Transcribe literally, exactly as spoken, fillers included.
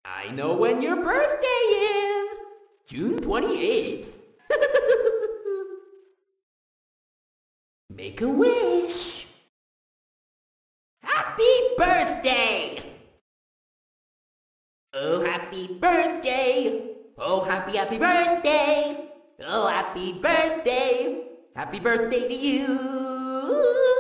I know when your birthday is. June twenty-eighth. Make a wish. Happy birthday! Oh, happy birthday! Oh, happy, happy birthday! Oh, happy birthday! Happy birthday to you!